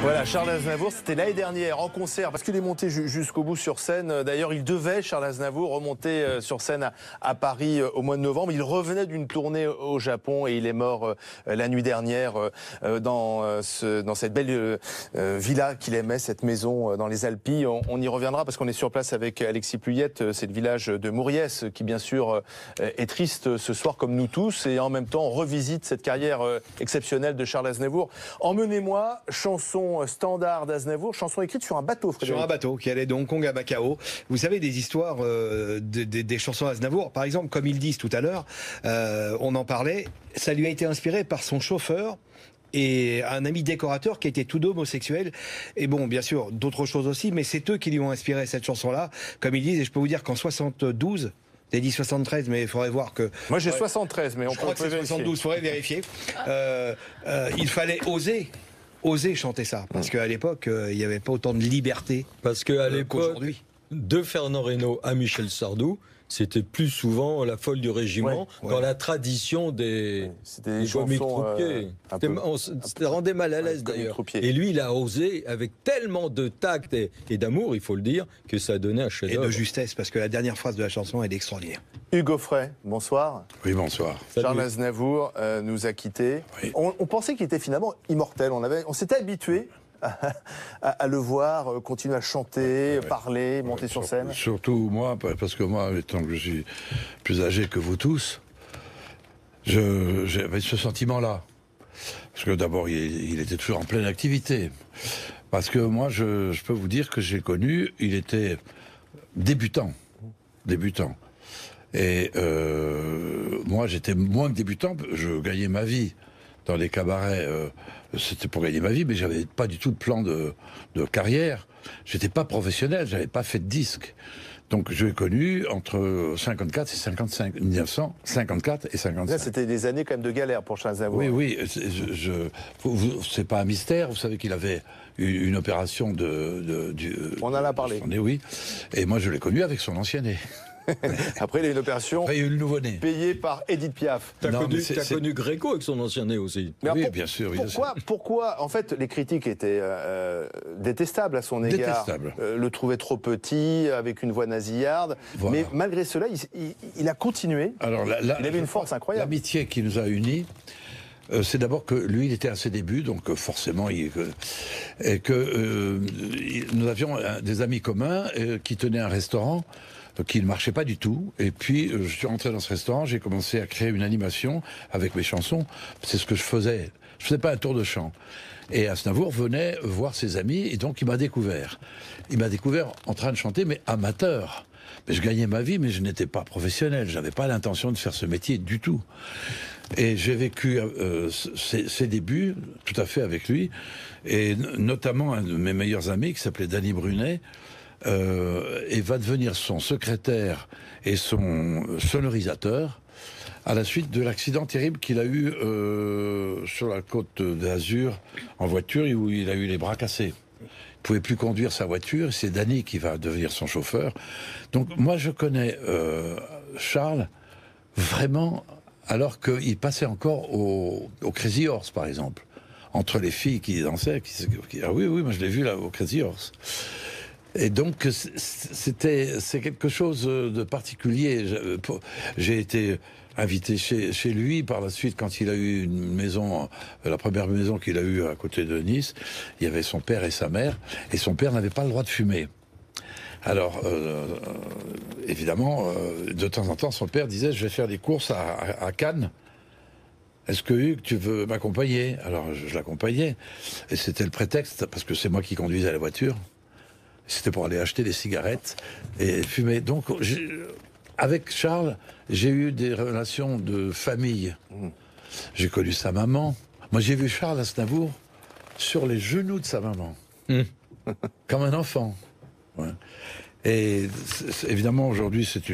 Voilà, Charles Aznavour, c'était l'année dernière en concert, parce qu'il est monté jusqu'au bout sur scène. D'ailleurs, il devait, Charles Aznavour, remonter sur scène à Paris au mois de novembre. Il revenait d'une tournée au Japon et il est mort la nuit dernière dans cette belle villa qu'il aimait, cette maison dans les Alpilles. On y reviendra parce qu'on est sur place avec Alexis Pluyette. C'est le village de Mouriès qui, bien sûr, est triste ce soir comme nous tous. Et en même temps, on revisite cette carrière exceptionnelle de Charles Aznavour. Emmenez-moi, chanson standard d'Aznavour, chanson écrite sur un bateau, Frédéric. Sur un bateau qui allait de Hong Kong à Macao. Vous savez, des histoires des chansons d'Aznavour, par exemple, comme ils disent tout à l'heure, on en parlait, ça lui a été inspiré par son chauffeur et un ami décorateur qui était tous deux homosexuels. Et bon, bien sûr, d'autres choses aussi, mais c'est eux qui lui ont inspiré cette chanson-là, comme ils disent, et je peux vous dire qu'en 72... J'ai dit 73, mais il faudrait voir que... Moi j'ai 73, mais on crois que c'est 72, il faudrait vérifier. Il fallait oser chanter ça, parce qu'à l'époque, il n'y avait pas autant de liberté. Parce qu'à l'époque, de Fernand Reynaud à Michel Sardou, c'était plus souvent la folle du régiment, dans la tradition des comiques troupiers. Ça rendait mal à l'aise d'ailleurs. Et lui, il a osé avec tellement de tact et d'amour, il faut le dire, que ça a donné un chef-d'œuvre. Et de justesse, parce que la dernière phrase de la chanson, elle est extraordinaire. Hugues Frey, bonsoir. Oui, bonsoir. Charles Aznavour nous a quittés. Oui. On pensait qu'il était finalement immortel. On s'était habitué à le voir, continuer à chanter, parler, monter sur scène. Surtout moi, parce que moi, étant que je suis plus âgé que vous tous, j'avais ce sentiment-là. Parce que d'abord, il était toujours en pleine activité. Parce que moi, je peux vous dire que j'ai connu, il était débutant. Et moi, j'étais moins que débutant, je gagnais ma vie dans les cabarets. C'était pour gagner ma vie, mais j'avais pas du tout de plan de carrière. J'étais pas professionnel, j'avais pas fait de disque. Donc je l'ai connu entre 54 et 55, 1954 et 55. Là, c'était des années quand même de galère pour Charles Aznavour. Oui, c'est pas un mystère. Vous savez qu'il avait une opération on en a parlé. Oui. Et moi, je l'ai connu avec son ancien nez. Après, il y a une opération payée par Edith Piaf. T'as connu Gréco avec son ancien nez aussi. Mais oui, bien sûr. Pourquoi, en fait, les critiques étaient détestables à son égard. Le trouvait trop petit, avec une voix nasillarde. Voilà. Mais malgré cela, il a continué. Alors, il avait une force incroyable. L'amitié qui nous a unis, c'est d'abord que lui, il était à ses débuts, donc forcément, nous avions des amis communs qui tenaient un restaurant qui ne marchait pas du tout. Et puis, je suis rentré dans ce restaurant, j'ai commencé à créer une animation avec mes chansons. C'est ce que je faisais. Je faisais pas un tour de chant. Et Aznavour venait voir ses amis, et donc il m'a découvert. Il m'a découvert en train de chanter, mais amateur. Mais je gagnais ma vie, mais je n'étais pas professionnel. J'avais pas l'intention de faire ce métier du tout. Et j'ai vécu ses débuts tout à fait avec lui. Et notamment un de mes meilleurs amis, qui s'appelait Danny Brunet, et va devenir son secrétaire et son sonorisateur à la suite de l'accident terrible qu'il a eu sur la côte d'Azur en voiture, où il a eu les bras cassés. Il pouvait plus conduire sa voiture, c'est Danny qui va devenir son chauffeur. Donc moi je connais Charles vraiment alors qu'il passait encore au Crazy Horse par exemple, entre les filles qui dansaient, ah oui, moi je l'ai vu là au Crazy Horse. Et donc, c'est quelque chose de particulier. J'ai été invité chez lui par la suite quand il a eu une maison, la première maison qu'il a eue à côté de Nice. Il y avait son père et sa mère, et son père n'avait pas le droit de fumer. Alors, évidemment, de temps en temps, son père disait « Je vais faire des courses à Cannes. Est-ce que Hugues, tu veux m'accompagner ?» Alors, je l'accompagnais. Et c'était le prétexte, parce que c'est moi qui conduisais la voiture. C'était pour aller acheter des cigarettes et fumer. Donc, avec Charles, j'ai eu des relations de famille. J'ai connu sa maman. Moi, j'ai vu Charles Aznavour sur les genoux de sa maman. Comme un enfant. Ouais. Et évidemment, aujourd'hui, c'est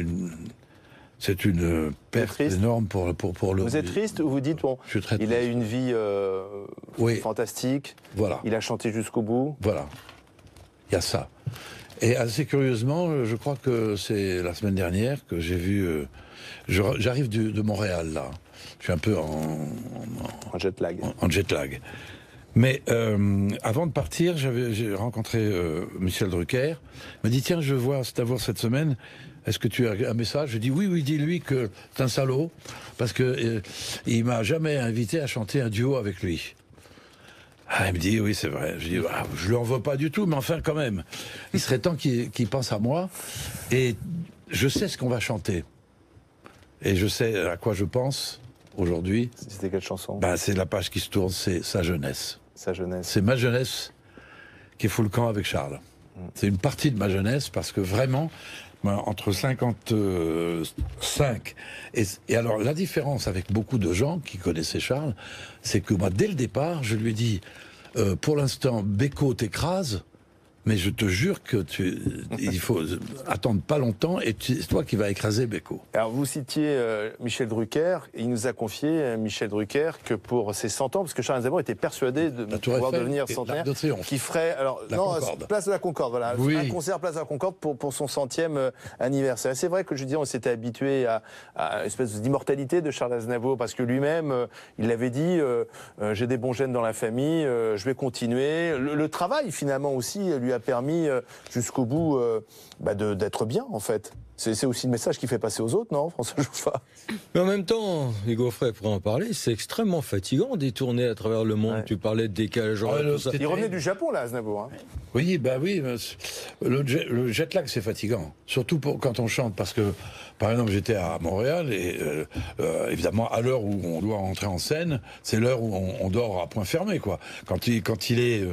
une perte énorme pour le... Vous êtes triste ou vous dites, bon, il a eu une vie fantastique, voilà. Il a chanté jusqu'au bout. Voilà. Il y a ça. Et assez curieusement, je crois que c'est la semaine dernière que j'ai vu... J'arrive de Montréal, là. Je suis un peu en jet lag. En jet lag. Mais avant de partir, j'ai rencontré Michel Drucker. Il m'a dit, tiens, je vois Aznavour cette semaine. Est-ce que tu as un message? Je dis oui, dis-lui que c'est un salaud, parce que il m'a jamais invité à chanter un duo avec lui. Ah, il me dit, oui, c'est vrai. Je dis, je lui en veux pas du tout, mais enfin, quand même. Il serait temps qu'il pense à moi. Et je sais ce qu'on va chanter. Et je sais à quoi je pense aujourd'hui. C'était quelle chanson? C'est la page qui se tourne, c'est sa jeunesse. Sa jeunesse. C'est ma jeunesse qui fout le camp avec Charles. C'est une partie de ma jeunesse, parce que vraiment, entre 55 et alors la différence avec beaucoup de gens qui connaissaient Charles, c'est que moi, dès le départ, je lui ai dit, pour l'instant, Beko t'écrase, mais je te jure que il faut attendre pas longtemps, et c'est toi qui vas écraser Beko. Alors vous citiez Michel Drucker, et il nous a confié, Michel Drucker, que pour ses 100 ans, parce que Charles Aznavour était persuadé de pouvoir devenir centenaire, qui ferait, place de la Concorde, voilà, oui. Un concert place de la Concorde pour son 100e anniversaire. C'est vrai que je dis, on s'était habitué à une espèce d'immortalité de Charles Aznavour, parce que lui-même, il l'avait dit, j'ai des bons gènes dans la famille, je vais continuer. Le travail, finalement, aussi, lui a permis jusqu'au bout d'être bien, en fait. C'est aussi le message qu'il fait passer aux autres, non, François Jouffa? Mais en même temps, Hugo Frey pourrait en parler, c'est extrêmement fatigant d'y tourner à travers le monde. Ouais. Tu parlais de décalage. Tout ça. Il revenait du Japon, là, Aznavour. Hein. Oui, le jet lag, c'est fatigant. Surtout quand on chante, parce que, par exemple, j'étais à Montréal, et évidemment, à l'heure où on doit rentrer en scène, c'est l'heure où on dort à point fermé, quoi. Quand il est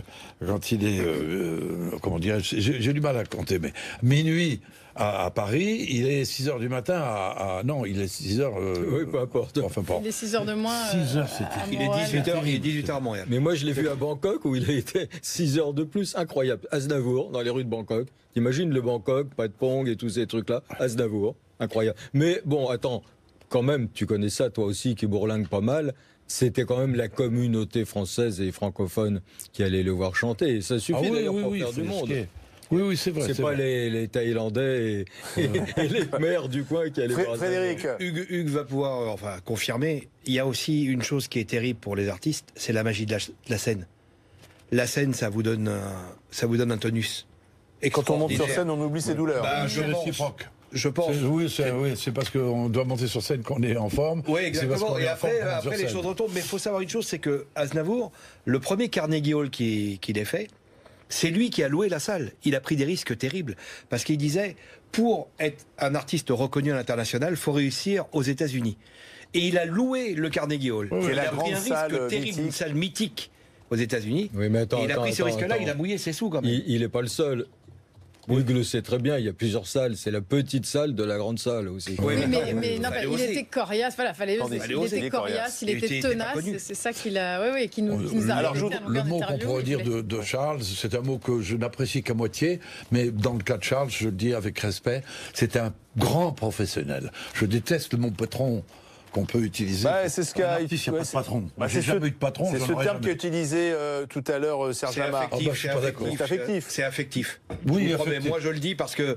comment dirais-je, j'ai du mal à compter, mais minuit à Paris, il est 6h du matin non, il est 6h... oui, peu importe. Enfin, bon. Il est 6h de moins. 6h, il est 18h à Montréal. Mais moi, je l'ai vu à Bangkok, où il a été 6h de plus. Incroyable. Aznavour, dans les rues de Bangkok. T'imagines le Bangkok, pas de Pong et tous ces trucs-là. Aznavour, incroyable. Mais bon, attends, quand même, tu connais ça, toi aussi, qui bourlingue pas mal. C'était quand même la communauté française et francophone qui allait le voir chanter. Et ça suffit d'ailleurs pour faire du monde. Oui, c'est vrai. C'est pas vrai. Les Thaïlandais et les maires du coin qui allaient voir. Frédéric, Hugues va pouvoir confirmer. Il y a aussi une chose qui est terrible pour les artistes, c'est la magie de la scène. La scène, ça vous donne un tonus. Et quand on monte sur scène, on oublie ses douleurs. Je réciproque. Je pense. Oui, c'est parce qu'on doit monter sur scène qu'on est en forme. Oui, exactement. Et après les choses retombent. Mais il faut savoir une chose, c'est que Aznavour, le premier Carnegie Hall qu'il ait fait, c'est lui qui a loué la salle. Il a pris des risques terribles. Parce qu'il disait, pour être un artiste reconnu à l'international, il faut réussir aux États-Unis. Et il a loué le Carnegie Hall. Oui, il a pris un risque terrible, mythique. une salle mythique aux États-Unis. Oui, mais attends, il a pris ce risque-là, il a mouillé ses sous quand même. Il n'est pas le seul. Hugues le sait très bien, il y a plusieurs salles. C'est la petite salle de la grande salle aussi. Oui, mais non, il était coriace. Voilà, il était coriace, il était tenace. C'est ça qui nous a alors, le mot qu'on pourrait dire de Charles, c'est un mot que je n'apprécie qu'à moitié, mais dans le cas de Charles, je le dis avec respect, c'est un grand professionnel. Je déteste le mot patron qu'on peut utiliser. C'est ce qu'a il n'y a pas de patron. J'ai jamais eu de patron. C'est ce terme qu'a utilisé tout à l'heure Serge Lamar. C'est affectif. Oui, moi je le dis parce que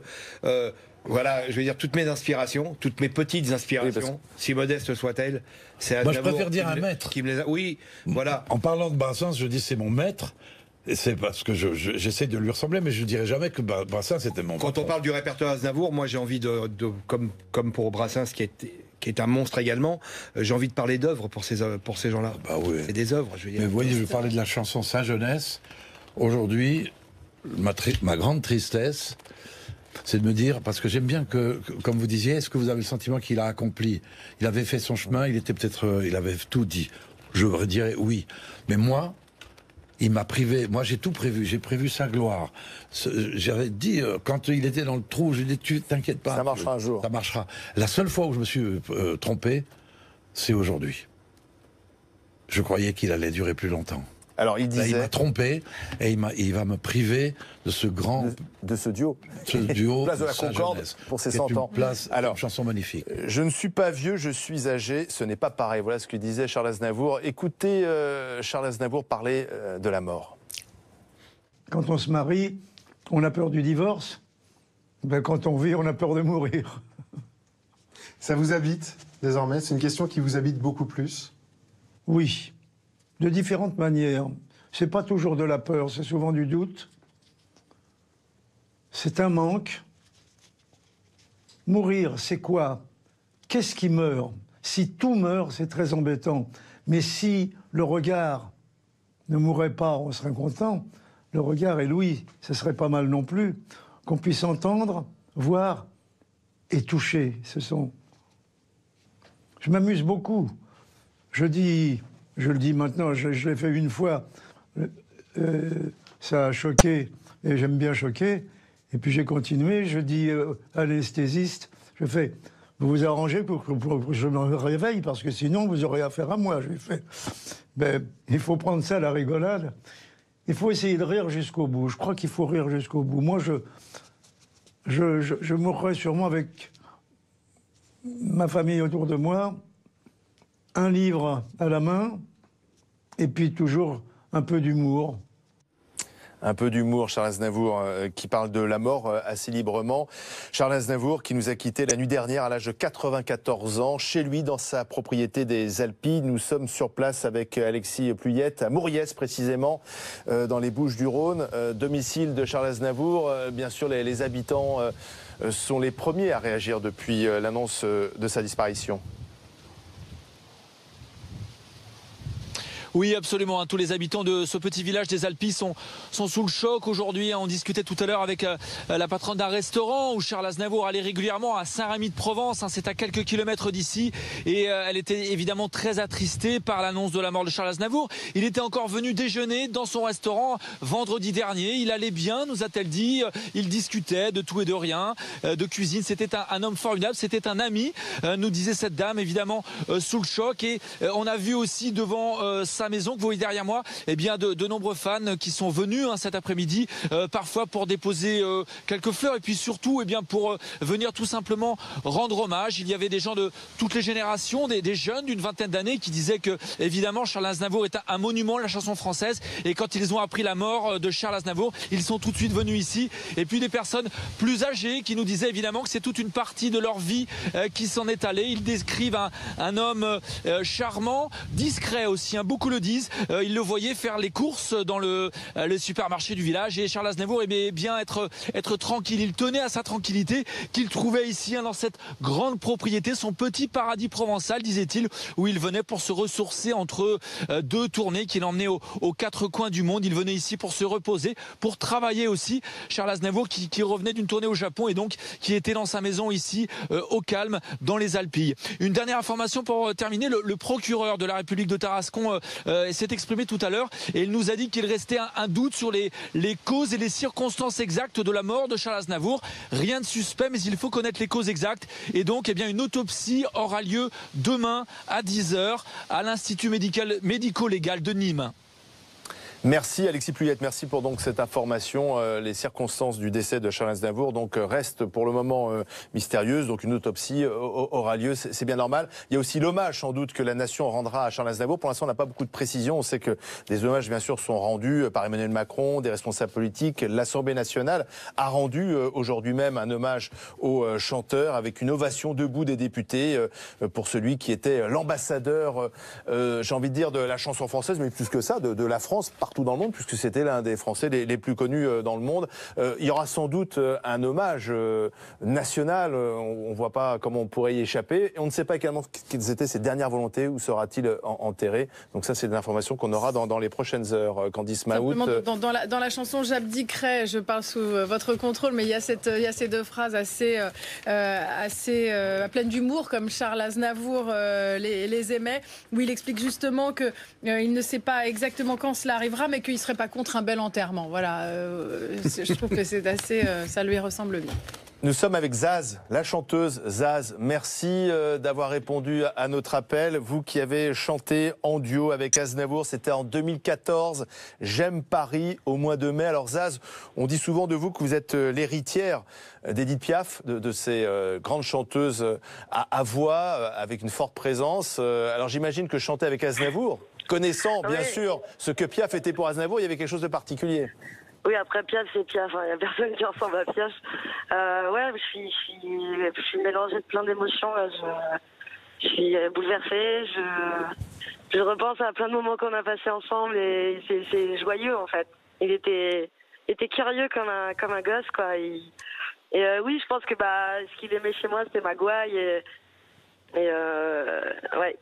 voilà, je veux dire, toutes mes inspirations, toutes mes petites inspirations, si modestes soient-elles, c'est Aznavour. Je préfère dire un maître. Qui me les a... Oui, voilà. En parlant de Brassens, je dis c'est mon maître. Et c'est parce que j'essaie de lui ressembler, mais je ne dirais jamais que Brassens c'était mon maître. Quand on parle du répertoire Aznavour, moi j'ai envie comme pour Brassens qui est un monstre également, j'ai envie de parler d'œuvres pour ces gens-là. Bah oui. C'est des œuvres, je veux dire. Mais vous voyez, je parlais de la chanson Sa jeunesse. Aujourd'hui, ma grande tristesse, c'est de me dire, parce que j'aime bien que, comme vous disiez, est-ce que vous avez le sentiment qu'il a accompli? Il avait fait son chemin, il avait tout dit. Je dirais oui. Mais moi, il m'a privé. Moi, j'ai tout prévu. J'ai prévu sa gloire. J'avais dit, quand il était dans le trou, j'ai dit, tu t'inquiètes pas. Ça marchera un jour. Ça marchera. La seule fois où je me suis trompé, c'est aujourd'hui. Je croyais qu'il allait durer plus longtemps. Alors, il disait... Là, il m'a trompé et il va me priver de ce grand... De ce duo. Ce duo. Place de la Concorde pour ses 100 ans. Alors, une chanson magnifique. Je ne suis pas vieux, je suis âgé. Ce n'est pas pareil. Voilà ce que disait Charles Aznavour. Écoutez Charles Aznavour parler de la mort. Quand on se marie, on a peur du divorce. Quand on vit, on a peur de mourir. Ça vous habite désormais? C'est une question qui vous habite beaucoup plus? Oui. De différentes manières. c'est pas toujours de la peur, c'est souvent du doute. C'est un manque. Mourir, c'est quoi? Qu'est-ce qui meurt? Si tout meurt, c'est très embêtant. Mais si le regard ne mourrait pas, on serait content. Le regard et l'ouïe, ce serait pas mal non plus. Qu'on puisse entendre, voir et toucher. Je m'amuse beaucoup. Je le dis maintenant, je l'ai fait une fois. Ça a choqué et j'aime bien choquer. Et puis j'ai continué, je dis à l'anesthésiste, je fais, vous vous arrangez pour que je me réveille parce que sinon vous aurez affaire à moi. Je lui fais, ben, il faut prendre ça à la rigolade. Il faut essayer de rire jusqu'au bout. Je crois qu'il faut rire jusqu'au bout. Moi, je mourrai sûrement avec ma famille autour de moi, un livre à la main, et puis toujours un peu d'humour. Un peu d'humour, Charles Aznavour, qui parle de la mort assez librement. Charles Aznavour qui nous a quittés la nuit dernière à l'âge de 94 ans, chez lui dans sa propriété des Alpilles. Nous sommes sur place avec Alexis Pluyette, à Mauriès précisément, dans les Bouches-du-Rhône. Domicile de Charles Aznavour, bien sûr les habitants sont les premiers à réagir depuis l'annonce de sa disparition. Oui, absolument. Tous les habitants de ce petit village des Alpilles sont sous le choc aujourd'hui. On discutait tout à l'heure avec la patronne d'un restaurant où Charles Aznavour allait régulièrement à Saint-Rémy-de-Provence. C'est à quelques kilomètres d'ici. Et elle était évidemment très attristée par l'annonce de la mort de Charles Aznavour. Il était encore venu déjeuner dans son restaurant vendredi dernier. Il allait bien, nous a-t-elle dit. Il discutait de tout et de rien, de cuisine. C'était un homme formidable. C'était un ami, nous disait cette dame, évidemment sous le choc. Et on a vu aussi devant sa maison que vous voyez derrière moi, eh bien de nombreux fans qui sont venus cet après-midi, parfois pour déposer quelques fleurs et puis surtout eh bien pour venir tout simplement rendre hommage. Il y avait des gens de toutes les générations, des jeunes d'une vingtaine d'années qui disaient que évidemment Charles Aznavour est un monument de la chanson française, et quand ils ont appris la mort de Charles Aznavour, ils sont tout de suite venus ici. Et puis des personnes plus âgées qui nous disaient évidemment que c'est toute une partie de leur vie qui s'en est allée. Ils décrivent un homme charmant, discret aussi, beaucoup le disent. Ils le voyaient faire les courses dans le supermarché du village, et Charles Aznavour aimait bien être tranquille. Il tenait à sa tranquillité qu'il trouvait ici dans cette grande propriété, son petit paradis provençal, disait-il, où il venait pour se ressourcer entre deux tournées qu'il emmenait aux quatre coins du monde. Il venait ici pour se reposer, pour travailler aussi. Charles Aznavour qui revenait d'une tournée au Japon et donc qui était dans sa maison ici au calme dans les Alpilles. Une dernière information pour terminer, le procureur de la République de Tarascon s'est exprimé tout à l'heure et il nous a dit qu'il restait un doute sur les causes et les circonstances exactes de la mort de Charles Aznavour. Rien de suspect, mais il faut connaître les causes exactes, et donc eh bien une autopsie aura lieu demain à 10 h à l'Institut médico-légal de Nîmes. Merci Alexis Pluyette, merci pour donc cette information. Les circonstances du décès de Charles Aznavour donc restent pour le moment mystérieuses. Donc une autopsie aura lieu, c'est bien normal. Il y a aussi l'hommage sans doute que la nation rendra à Charles Aznavour. Pour l'instant, on n'a pas beaucoup de précisions. On sait que des hommages bien sûr sont rendus par Emmanuel Macron, des responsables politiques. L'Assemblée nationale a rendu aujourd'hui même un hommage au chanteur avec une ovation debout des députés pour celui qui était l'ambassadeur, j'ai envie de dire, de la chanson française, mais plus que ça, de la France partout dans le monde, puisque c'était l'un des Français les plus connus dans le monde. Il y aura sans doute un hommage national. On ne voit pas comment on pourrait y échapper. Et on ne sait pas également quelles étaient ses dernières volontés. Où sera-t-il enterré? Donc ça, c'est des informations qu'on aura dans les prochaines heures. Candice Mahout. Dans la chanson J'abdiquerai, je parle sous votre contrôle, mais il y a ces deux phrases assez pleines d'humour, comme Charles Aznavour les aimait, où il explique justement qu'il ne sait pas exactement quand cela arrivera, mais qu'il ne serait pas contre un bel enterrement. Voilà, je trouve que c'est assez, ça lui ressemble bien. Nous sommes avec Zaz, la chanteuse. Zaz, merci d'avoir répondu à notre appel. Vous qui avez chanté en duo avec Aznavour, c'était en 2014, J'aime Paris, au mois de mai. Alors Zaz, on dit souvent de vous que vous êtes l'héritière d'Edith Piaf, de ces grandes chanteuses à voix, avec une forte présence. Alors j'imagine que chanter avec Aznavour, connaissant bien sûr ce que Piaf était pour Aznavour, il y avait quelque chose de particulier. Oui, après Piaf, c'est Piaf. Il n'y a personne qui ressemble à Piaf. Ouais, je suis mélangée de plein d'émotions. Je suis bouleversée. je repense à plein de moments qu'on a passés ensemble et c'est joyeux en fait. Il était curieux comme un gosse quoi. Oui, je pense que ce qu'il aimait chez moi c'était Magouaille ouais,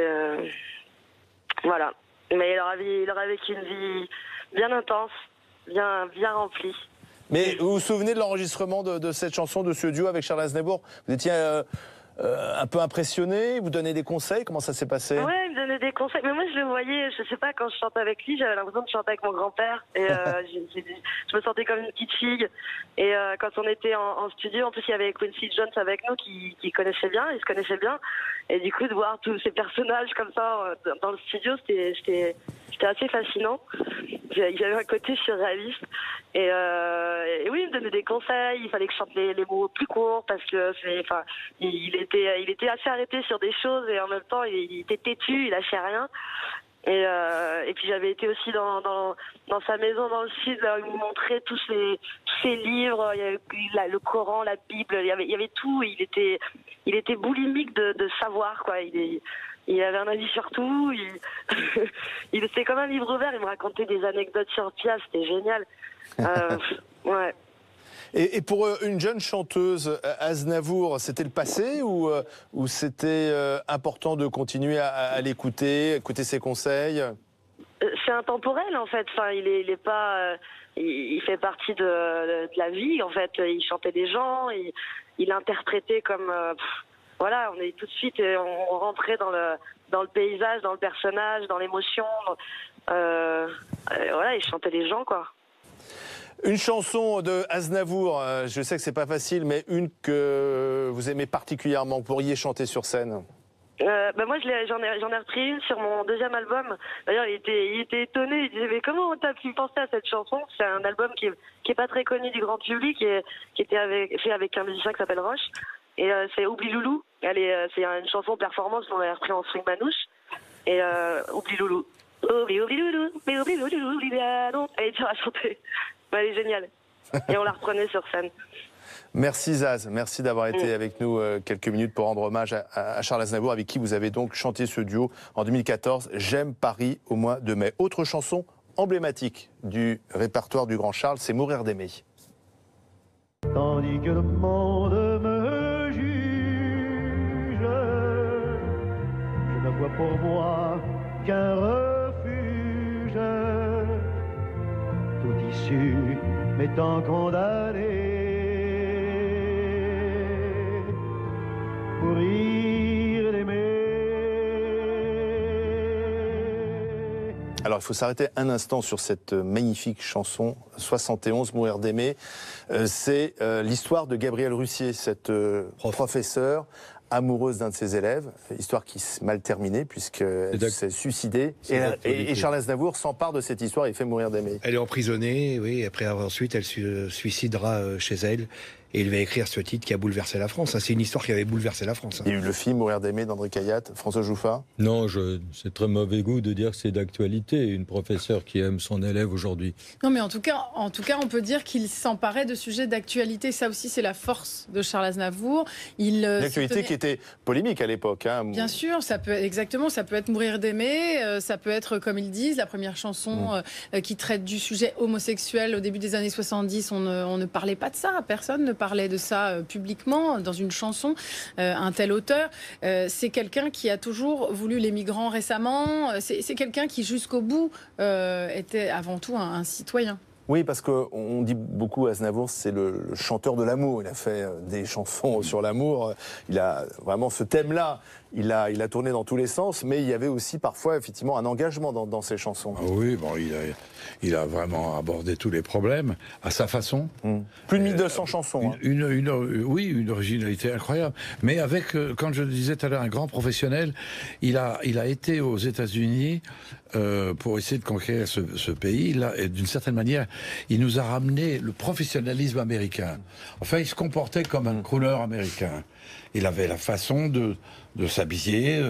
voilà. Mais il aurait vécu une vie bien intense, bien remplie. Mais vous vous souvenez de l'enregistrement de cette chanson, de ce duo avec Charles Aznavour? Vous étiez un peu impressionné, il vous donnait des conseils, comment ça s'est passé? Ouais, il me donnait des conseils, mais moi je le voyais, je sais pas, quand je chantais avec lui, j'avais l'impression de chanter avec mon grand-père, et je me sentais comme une petite fille, et quand on était en studio, en plus il y avait Quincy Jones avec nous qui connaissait bien, il se connaissait bien, et du coup de voir tous ces personnages comme ça dans le studio, c'était assez fascinant. Il y avait un côté surréaliste. Et oui, il me donnait des conseils. Il fallait que je chante les mots plus courts parce que il était assez arrêté sur des choses et en même temps il était têtu, il lâchait rien. Et puis j'avais été aussi dans sa maison dans le sud, là, où il me montrait tous ces livres, il y avait le Coran, la Bible, il y avait tout. Il était boulimique de savoir quoi. Il avait un avis sur tout. C'était comme un livre ouvert. Il me racontait des anecdotes sur Piaf. C'était génial. Ouais. Et pour une jeune chanteuse, Aznavour, c'était le passé ou c'était important de continuer à l'écouter, écouter ses conseils? C'est intemporel en fait. Enfin, il est pas. Il fait partie de la vie en fait. Il chantait des gens. Il interprétait comme. Voilà, on est tout de suite, on rentrait dans le paysage, dans le personnage, dans l'émotion. Voilà, il chantait les gens, quoi. Une chanson de Aznavour, je sais que c'est pas facile, mais une que vous aimez particulièrement, vous pourriez chanter sur scène. Moi, j'en ai repris une sur mon deuxième album. D'ailleurs, il était étonné. Il disait mais comment t'as pu penser à cette chanson? C'est un album qui est pas très connu du grand public, qui était fait avec un musicien qui s'appelle Roche. Et c'est Oubli Loulou. C'est une chanson performance qu'on a repris en swing manouche. Et Oubli Loulou. Oubli Loulou, mais oubli Loulou, oubli non. Elle est dure à chanter. Mais elle est géniale. Et on la reprenait sur scène. Merci Zaz, merci d'avoir été avec nous quelques minutes pour rendre hommage à Charles Aznavour, avec qui vous avez donc chanté ce duo en 2014, J'aime Paris au mois de mai. Autre chanson emblématique du répertoire du grand Charles, c'est Mourir d'aimer. Tandis que le monde me juge, je ne vois pour moi qu'un refuge, tout issu m'étant condamné. Alors il faut s'arrêter un instant sur cette magnifique chanson 71, Mourir d'aimer. C'est l'histoire de Gabrielle Russier, cette professeure amoureuse d'un de ses élèves, histoire qui s'est mal terminée puisqu'elle s'est suicidée. Et Charles Aznavour s'empare de cette histoire et fait Mourir d'aimer. Elle est emprisonnée, oui, après ensuite elle se suicidera chez elle. Et il va écrire ce titre qui a bouleversé la France. C'est une histoire qui avait bouleversé la France. Il y a eu le film Mourir d'aimer d'André Cayatte, François Jouffat. Non, c'est très mauvais goût de dire que c'est d'actualité, une professeure qui aime son élève aujourd'hui. Non, mais en tout cas, on peut dire qu'il s'emparait de sujets d'actualité. Ça aussi, c'est la force de Charles Aznavour. Une actualité qui était polémique à l'époque. Hein. Bien sûr, ça peut être Mourir d'aimer, ça peut être, comme ils disent, la première chanson qui traite du sujet homosexuel. Au début des années 70, on ne parlait pas de ça, personne ne parlait de ça publiquement dans une chanson, un tel auteur. C'est quelqu'un qui a toujours voulu les migrants récemment. C'est quelqu'un qui, jusqu'au bout, était avant tout un citoyen. Oui, parce qu'on dit beaucoup Aznavour, c'est le chanteur de l'amour. Il a fait des chansons sur l'amour. Il a vraiment ce thème-là. Il a tourné dans tous les sens, mais il y avait aussi parfois effectivement un engagement dans ses chansons. Ah oui, bon, il a vraiment abordé tous les problèmes à sa façon. Plus de 1200 chansons. Oui, une originalité incroyable. Mais avec, quand je le disais tout à l'heure, un grand professionnel, il a été aux États-Unis pour essayer de conquérir ce pays. Là, et d'une certaine manière, il nous a ramené le professionnalisme américain. Enfin, il se comportait comme un crooner américain. Il avait la façon de s'habiller,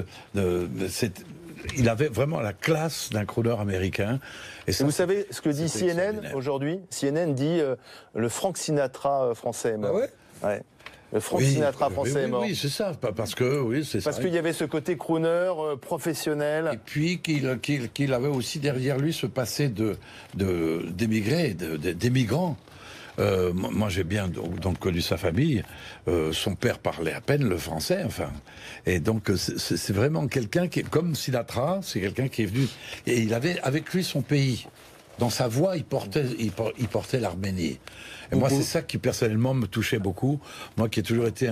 il avait vraiment la classe d'un crooner américain. Et vous savez ce que dit CNN aujourd'hui? CNN dit le Frank Sinatra français. Ah ouais, ouais. Frank Sinatra français est mort. Oui, c'est ça, parce que parce qu'il y avait ce côté crooner professionnel. Et puis qu'il avait aussi derrière lui ce passé d'émigrés, d'émigrants. Moi, j'ai bien donc connu sa famille. Son père parlait à peine le français, enfin. Et donc, c'est vraiment quelqu'un qui est comme Sinatra. C'est quelqu'un qui est venu et il avait avec lui son pays. Dans sa voix, il portait l'Arménie. Et moi, c'est ça qui personnellement me touchait beaucoup. Moi, qui ai toujours été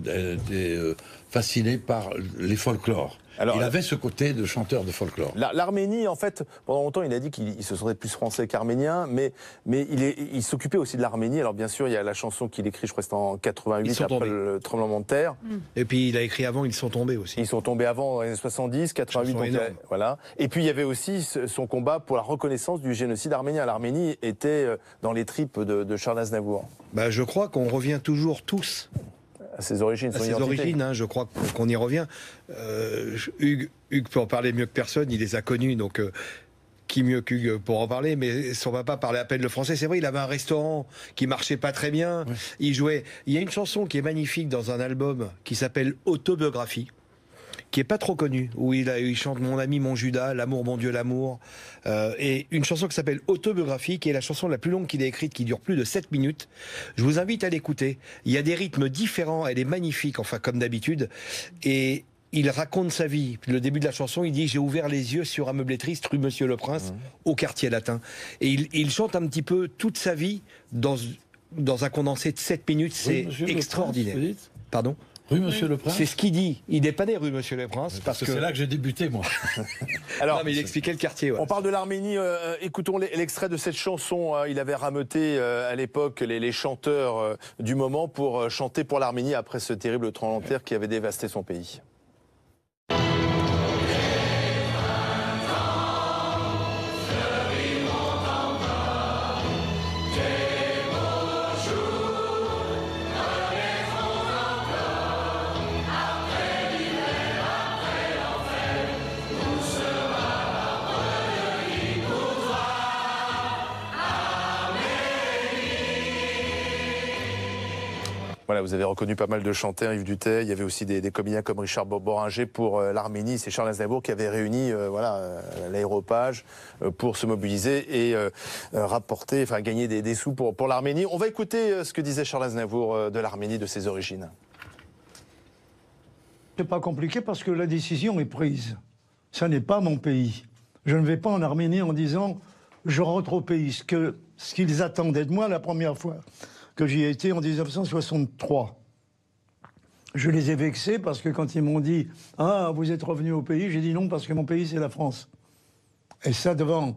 fasciné par les folklores. Alors, il avait ce côté de chanteur de folklore. L'Arménie, en fait, pendant longtemps, il a dit qu'il se sentait plus français qu'arménien, mais il s'occupait aussi de l'Arménie. Alors bien sûr, il y a la chanson qu'il écrit, je crois que c'était en 88, après le tremblement de terre. Et puis il a écrit avant, Ils sont tombés aussi. Ils sont tombés avant, dans les années 70, 88, donc voilà. Et puis il y avait aussi son combat pour la reconnaissance du génocide arménien. L'Arménie était dans les tripes de Charles Aznavour. Bah, je crois qu'on revient toujours tous à ses origines, je crois qu'on y revient. Hugues peut en parler mieux que personne, il les a connus, donc qui mieux qu'Hugues pour en parler, mais son papa parlait à peine le français. C'est vrai, il avait un restaurant qui marchait pas très bien, il jouait... Il y a une chanson qui est magnifique dans un album qui s'appelle Autobiographie, qui est pas trop connu, où il chante Mon ami, mon Judas, L'amour, mon Dieu, l'amour, et une chanson qui s'appelle Autobiographie, qui est la chanson la plus longue qu'il ait écrite, qui dure plus de 7 minutes. Je vous invite à l'écouter. Il y a des rythmes différents, elle est magnifique, enfin comme d'habitude, et il raconte sa vie. Puis le début de la chanson, il dit « J'ai ouvert les yeux sur un meublé triste, rue Monsieur le Prince, au quartier latin ». Et il chante un petit peu toute sa vie dans un condensé de 7 minutes, c'est extraordinaire. Pardon ? Rue Monsieur le Prince. C'est ce qu'il dit. Il n'est pas né rue Monsieur le Prince. Parce que c'est là que j'ai débuté, moi. Alors, non, mais il expliquait le quartier. Ouais. On parle de l'Arménie. Écoutons l'extrait de cette chanson. Il avait rameuté à l'époque les chanteurs du moment pour chanter pour l'Arménie après ce terrible tremblement de terre qui avait dévasté son pays. Voilà, vous avez reconnu pas mal de chanteurs, Yves Duteil, il y avait aussi des comédiens comme Richard Boringer pour l'Arménie. C'est Charles Aznavour qui avait réuni l'aéropage pour se mobiliser et rapporter, enfin gagner des sous pour l'Arménie. On va écouter ce que disait Charles Aznavour de l'Arménie, de ses origines. C'est pas compliqué parce que la décision est prise. Ça n'est pas mon pays. Je ne vais pas en Arménie en disant je rentre au pays. Ce qu'ils attendaient de moi la première fois que j'y ai été en 1963. Je les ai vexés parce que quand ils m'ont dit « Ah, vous êtes revenu au pays », j'ai dit non parce que mon pays, c'est la France. Et ça, devant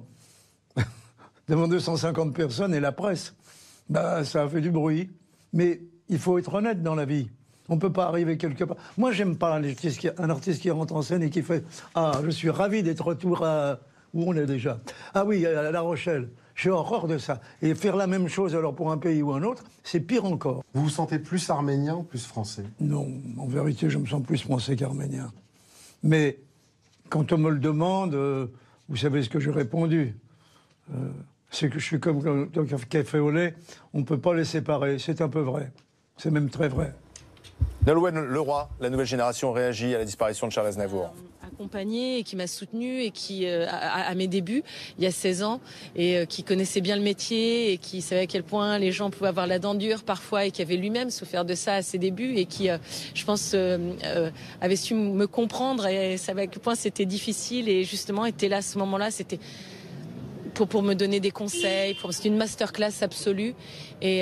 250 personnes et la presse, bah, ça a fait du bruit. Mais il faut être honnête dans la vie. On ne peut pas arriver quelque part. Moi, j'aime pas un artiste qui rentre en scène et qui fait « Ah, je suis ravi d'être retour à... » Où on est déjà? Ah oui, à La Rochelle. J'ai horreur de ça. Et faire la même chose alors pour un pays ou un autre, c'est pire encore. Vous vous sentez plus arménien ou plus français? Non, en vérité, je me sens plus français qu'arménien. Mais quand on me le demande, vous savez ce que j'ai répondu. C'est que je suis comme dans un café au lait, on ne peut pas les séparer. C'est un peu vrai. C'est même très vrai. Nolwenn Leroy, la nouvelle génération réagit à la disparition de Charles Aznavour. Accompagné et qui m'a soutenue et qui, à mes débuts, il y a 16 ans, et qui connaissait bien le métier et qui savait à quel point les gens pouvaient avoir la dent dure parfois et qui avait lui-même souffert de ça à ses débuts et qui, je pense, avait su me comprendre et savait à quel point c'était difficile et justement était là à ce moment-là, c'était pour me donner des conseils, c'était une masterclass absolue et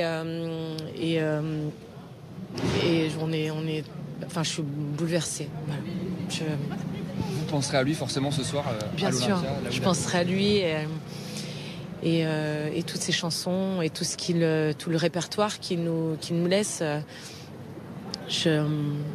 enfin, je suis bouleversée. Voilà. Vous penserez à lui forcément ce soir bien sûr, je penserai à lui et toutes ses chansons et tout le répertoire qu'il nous laisse. Je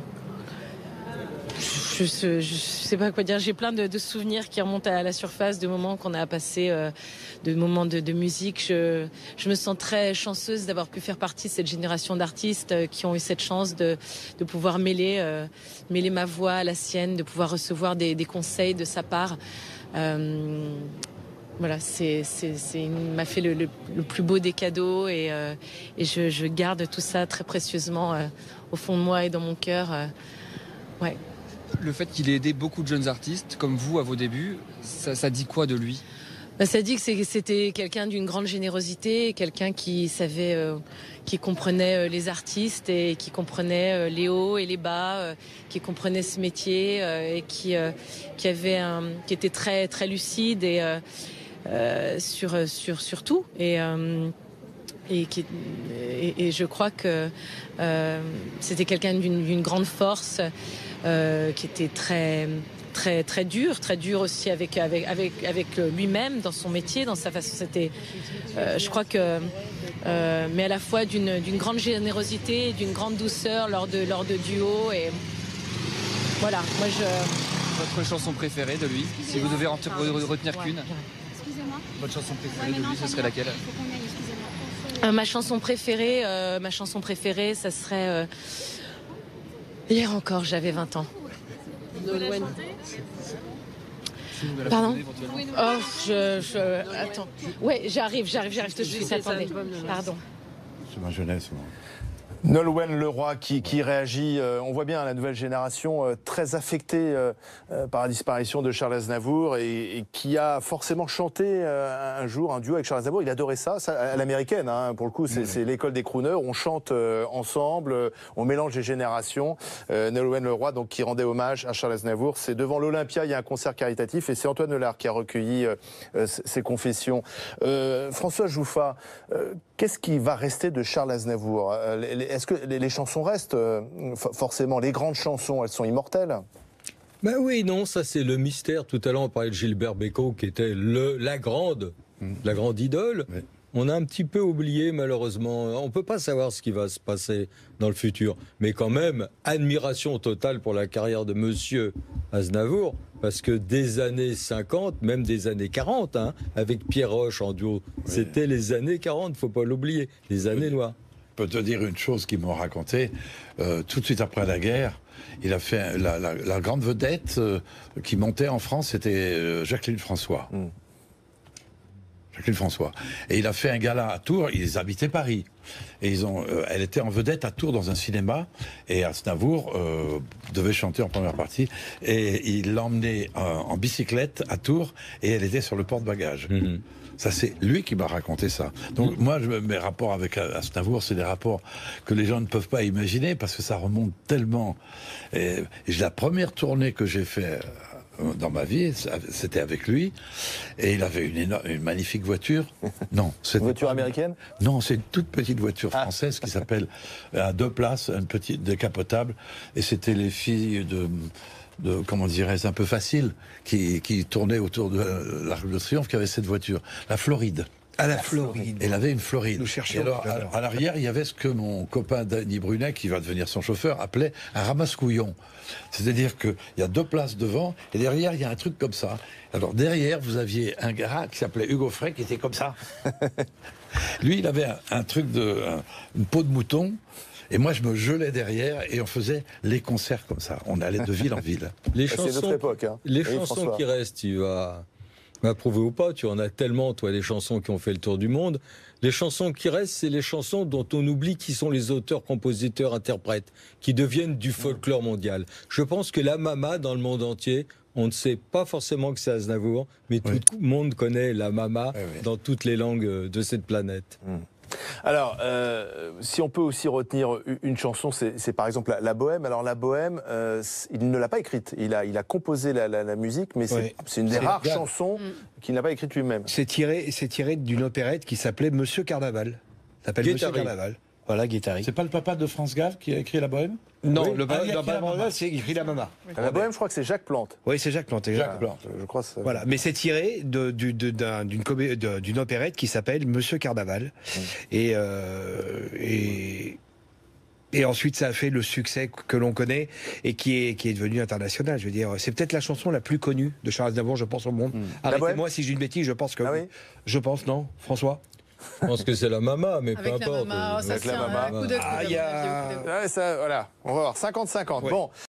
sais pas quoi dire. J'ai plein de souvenirs qui remontent à la surface, de moments qu'on a passés, de moments de musique. Je me sens très chanceuse d'avoir pu faire partie de cette génération d'artistes qui ont eu cette chance de pouvoir mêler ma voix à la sienne, de pouvoir recevoir des conseils de sa part. voilà, il m'a fait le plus beau des cadeaux et je garde tout ça très précieusement au fond de moi et dans mon cœur. Ouais. Le fait qu'il ait aidé beaucoup de jeunes artistes, comme vous, à vos débuts, ça dit quoi de lui ? Ça dit que c'était quelqu'un d'une grande générosité, quelqu'un qui savait, qui comprenait les artistes et qui comprenait les hauts et les bas, qui comprenait ce métier et qui était très très lucide et sur tout et je crois que c'était quelqu'un d'une grande force, qui était très dur aussi avec lui-même dans son métier, dans sa façon. C'était, je crois que, mais à la fois d'une grande générosité, d'une grande douceur lors de duos et voilà. Moi Votre chanson préférée de lui, si vous devez retenir qu'une. Excusez-moi. Votre chanson préférée de lui, ce serait laquelle? Ma chanson préférée, ça serait hier encore, j'avais 20 ans. Pardon? Oh, attends. Ouais, j'arrive tout de suite. Attendez. Pardon. C'est ma jeunesse, moi. Nolwenn Leroy qui réagit, on voit bien la nouvelle génération très affectée par la disparition de Charles Aznavour et qui a forcément chanté un jour un duo avec Charles Aznavour. Il adorait ça à l'américaine, hein, pour le coup, c'est l'école des crooners, on chante ensemble, on mélange les générations. Nolwenn Leroy donc, qui rendait hommage à Charles Aznavour, c'est devant l'Olympia, il y a un concert caritatif et c'est Antoine Nelard qui a recueilli ses confessions. François Jouffa, qu'est-ce qui va rester de Charles Aznavour? Est-ce que les chansons restent forcément? Les grandes chansons, elles sont immortelles? Ben oui, non, ça c'est le mystère. Tout à l'heure on parlait de Gilbert Bécaud qui était la grande idole. Oui. On a un petit peu oublié malheureusement. On ne peut pas savoir ce qui va se passer dans le futur. Mais quand même, admiration totale pour la carrière de Monsieur Aznavour. Parce que des années 50, même des années 40, hein, avec Pierre Roche en duo, c'était les années 40, il ne faut pas l'oublier, les années noires. Je peux te dire une chose qu'ils m'ont raconté. Tout de suite après la guerre, il a fait la grande vedette qui montait en France, c'était Jacqueline François. Jacqueline François. Et il a fait un gala à Tours, ils habitaient Paris. Et elle était en vedette à Tours dans un cinéma, et Aznavour devait chanter en première partie, et il l'emmenait en bicyclette à Tours, et elle était sur le porte-bagages. Ça, c'est lui qui m'a raconté ça. Donc moi, mes rapports avec Aznavour, c'est des rapports que les gens ne peuvent pas imaginer, parce que ça remonte tellement. Et la première tournée que j'ai faite dans ma vie, c'était avec lui, et il avait une magnifique voiture. Non, une voiture américaine? Non, c'est une toute petite voiture française qui s'appelle à 2 places, une petite décapotable, et c'était les filles de comment dirais-je, un peu facile, qui tournaient autour de l'Arc de Triomphe, qui avait cette voiture, la Floride. À la Floride. Elle avait une Floride. Nous cherchions. Alors, à l'arrière, il y avait ce que mon copain Danny Brunet, qui va devenir son chauffeur, appelait un ramasse-couillon. C'est-à-dire qu'il y a 2 places devant, et derrière, il y a un truc comme ça. Alors, derrière, vous aviez un gars qui s'appelait Hugo Frey, qui était comme ça. Lui, il avait un truc une peau de mouton. Et moi, je me gelais derrière et on faisait les concerts comme ça. On allait de ville en ville. C'est notre époque. Hein. Les chansons qui restent, tu vas m'approuver ou pas, tu en as tellement, toi, des chansons qui ont fait le tour du monde. Les chansons qui restent, c'est les chansons dont on oublie qui sont les auteurs, compositeurs, interprètes, qui deviennent du folklore mondial. Je pense que la Mama, dans le monde entier, on ne sait pas forcément que c'est Aznavour, mais tout le monde connaît la Mama dans toutes les langues de cette planète. Alors, si on peut aussi retenir une chanson, c'est par exemple la Bohème. Alors la Bohème, il ne l'a pas écrite. Il a composé la musique, mais c'est une des rares chansons qu'il n'a pas écrite lui-même. C'est tiré d'une opérette qui s'appelait Monsieur Carnaval. Ça s'appelle Monsieur Carnaval. Voilà, Guettari. C'est pas le papa de France Gall qui a écrit la Bohème? Non, le papa, c'est écrit la Mama. La Bohème, je crois que c'est Jacques Plante. Oui, c'est Jacques Plante. Jacques Plante, je crois. Voilà, mais c'est tiré d'une opérette qui s'appelle Monsieur Carnaval. Et ensuite, ça a fait le succès que l'on connaît et qui est devenu international. Je veux dire, c'est peut-être la chanson la plus connue de Charles Aznavour, je pense, au monde. Arrêtez-moi si j'ai une bêtise, je pense que oui. Je pense, non, François? Je pense que c'est la Mama, mais peu importe. Avec la Mama. Voilà, on va voir 50-50. Bon.